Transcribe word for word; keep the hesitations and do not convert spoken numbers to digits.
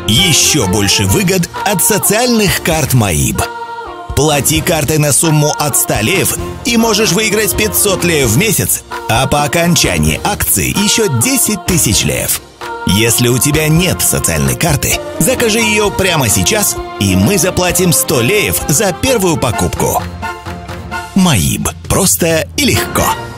Еще больше выгод от социальных карт МАИБ. Плати картой на сумму от ста леев и можешь выиграть пятьсот леев в месяц, а по окончании акции еще десять тысяч леев. Если у тебя нет социальной карты, закажи ее прямо сейчас, и мы заплатим сто леев за первую покупку. МАИБ. Просто и легко.